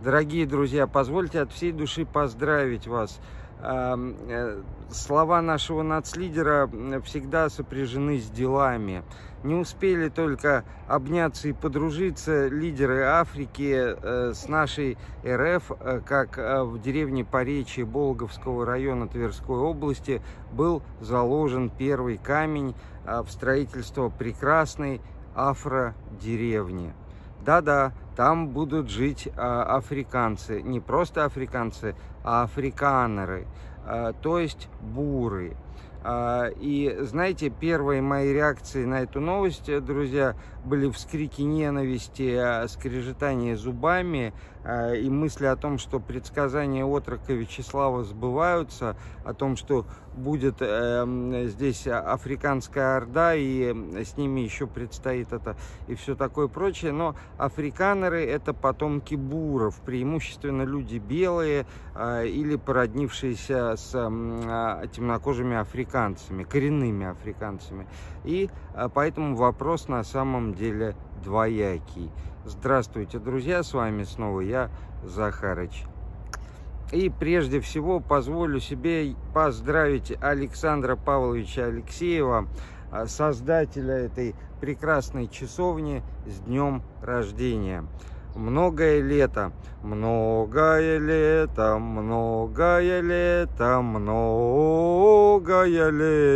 Дорогие друзья, позвольте от всей души поздравить вас. Слова нашего нацлидера всегда сопряжены с делами. Не успели только обняться и подружиться лидеры Африки с нашей РФ, как в деревне Поречье Болговского района Тверской области был заложен первый камень в строительство прекрасной афродеревни. Да-да, там будут жить африканцы, не просто африканцы, а африканеры, то есть буры. И знаете, первые мои реакции на эту новость, друзья, были вскрики ненависти, скрежетание зубами и мысли о том, что предсказания отрока Вячеслава сбываются, о том, что будет здесь африканская орда, и с ними еще предстоит это и все такое прочее. Но африканеры — это потомки буров, преимущественно люди белые или породнившиеся с темнокожими африканцами, коренными африканцами. И поэтому вопрос на самом деле двоякий. Здравствуйте, друзья, с вами снова я, Захарыч. И прежде всего позволю себе поздравить Александра Павловича Алексеева, создателя этой прекрасной часовни, с днем рождения. Многое лето, многое лето, многое лето, многое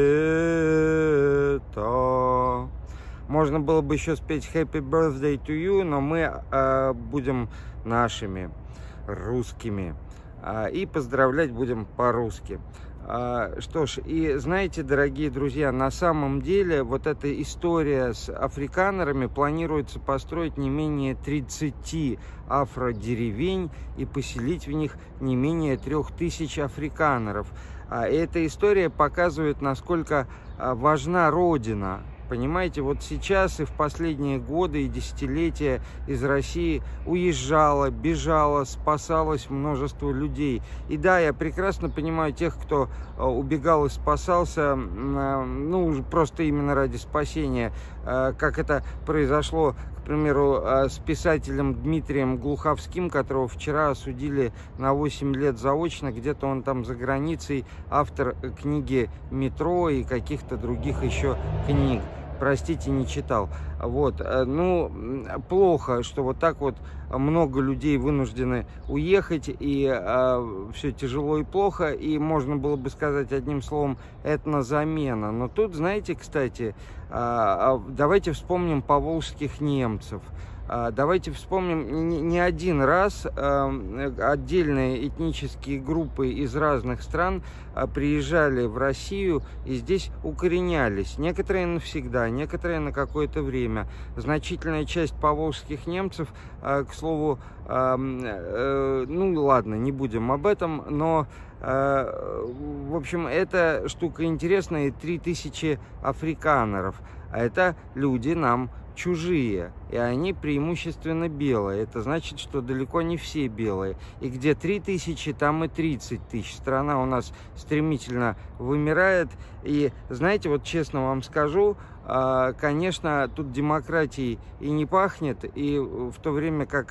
лето. Можно было бы еще спеть Happy Birthday to you, но мы будем нашими, русскими. И поздравлять будем по-русски. Что ж, и знаете, дорогие друзья, на самом деле вот эта история с африканерами планируется построить не менее 30 афродеревень и поселить в них не менее 3000 африканеров. И эта история показывает, насколько важна Родина. Понимаете, вот сейчас и в последние годы и десятилетия из России уезжало, бежало, спасалось множество людей. И да, я прекрасно понимаю тех, кто убегал и спасался, ну, просто именно ради спасения, как это произошло, к примеру, с писателем Дмитрием Глуховским, которого вчера осудили на 8 лет заочно, где-то он там за границей, автор книги «Метро» и каких-то других еще книг. Простите, не читал. Вот, ну, плохо, что вот так вот много людей вынуждены уехать, и все тяжело и плохо, и можно было бы сказать одним словом этнозамена. Но тут, знаете, кстати, давайте вспомним поволжских немцев. Давайте вспомним, не один раз отдельные этнические группы из разных стран приезжали в Россию и здесь укоренялись. Некоторые навсегда, некоторые на какое-то время. Значительная часть поволжских немцев, к слову, ну ладно, не будем об этом, но в общем, эта штука интересная, и 3000 африканеров. А это люди нам чужие, и они преимущественно белые. Это значит, что далеко не все белые. И где 3000, там и 30 000. Страна у нас стремительно вымирает. И знаете, вот честно вам скажу, конечно, тут демократией и не пахнет, и в то время как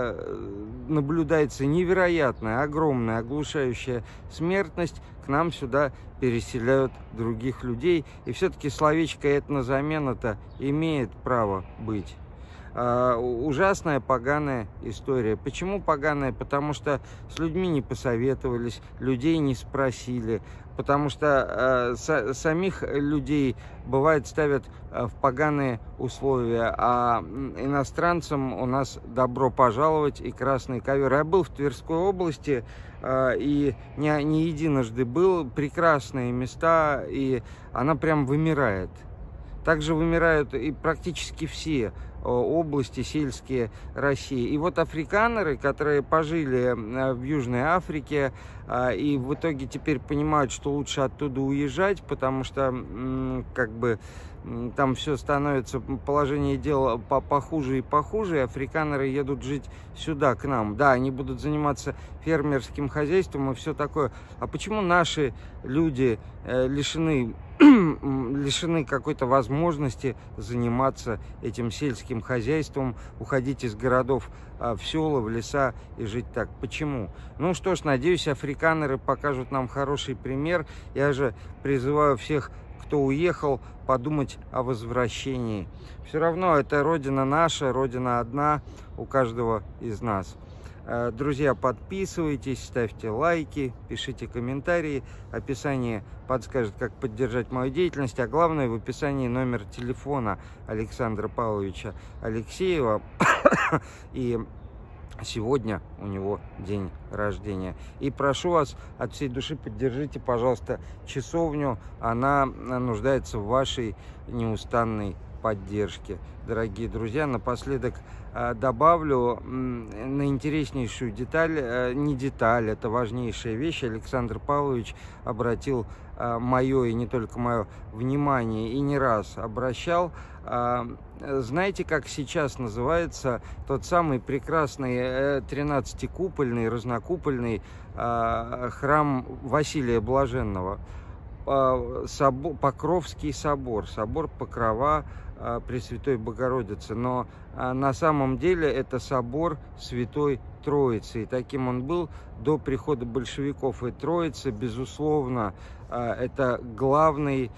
наблюдается невероятная, огромная, оглушающая смертность, к нам сюда переселяют других людей. И все-таки словечко этнозамена-то имеет право быть. Ужасная, поганая история. Почему поганая? Потому что с людьми не посоветовались, людей не спросили, потому что самих людей, бывает, ставят в поганые условия, а иностранцам у нас добро пожаловать и красный ковер. Я был в Тверской области и не единожды был, прекрасные места, и она прям вымирает. Также вымирают и практически все области сельские России. И вот африканеры, которые пожили в Южной Африке и в итоге теперь понимают, что лучше оттуда уезжать, потому что как бы там все становится, положение дела похуже и похуже, и африканеры едут жить сюда, к нам. Да, они будут заниматься фермерским хозяйством и все такое. А почему наши люди лишены какой-то возможности заниматься этим сельским хозяйством, уходить из городов в села, в леса и жить так? Почему? Ну что ж, надеюсь, африканеры покажут нам хороший пример. Я же призываю всех, кто уехал, подумать о возвращении. Все равно это родина наша, родина одна у каждого из нас. Друзья, подписывайтесь, ставьте лайки, пишите комментарии. Описание подскажет, как поддержать мою деятельность. А главное, в описании номер телефона Александра Павловича Алексеева. И сегодня у него день рождения. И прошу вас от всей души, поддержите, пожалуйста, часовню. Она нуждается в вашей неустанной поддержке. Дорогие друзья, напоследок добавлю на интереснейшую деталь, не деталь, это важнейшая вещь. Александр Павлович обратил мое и не только мое внимание, и не раз обращал. Знаете, как сейчас называется тот самый прекрасный 13-купольный, разнокупольный храм Василия Блаженного? Покровский собор, собор Покрова Пресвятой Богородицы, но на самом деле это собор Святой Троицы, и таким он был до прихода большевиков. И Троица, безусловно, это главный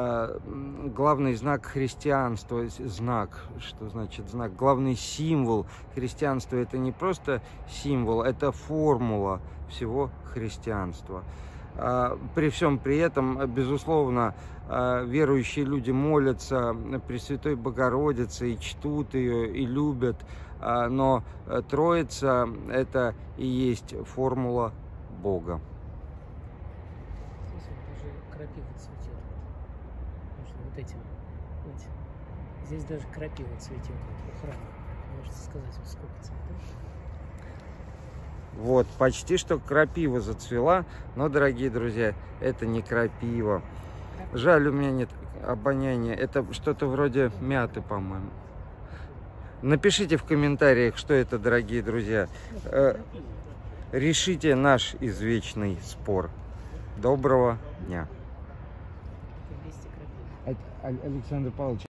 знак христианства. Знак, что значит знак? Главный символ христианства. Это не просто символ, это формула всего христианства. При всем при этом, безусловно, верующие люди молятся Пресвятой Богородице и чтут ее, и любят, но Троица – это и есть формула Бога. Здесь вот даже крапива цветет. Можно вот этим. Здесь даже крапива цветет у храма. Можете сказать, вот сколько цветов? Вот, почти что крапива зацвела, но, дорогие друзья, это не крапива. Жаль, у меня нет обоняния. Это что-то вроде мяты, по-моему. Напишите в комментариях, что это, дорогие друзья. Решите наш извечный спор. Доброго дня. Александр Павлович.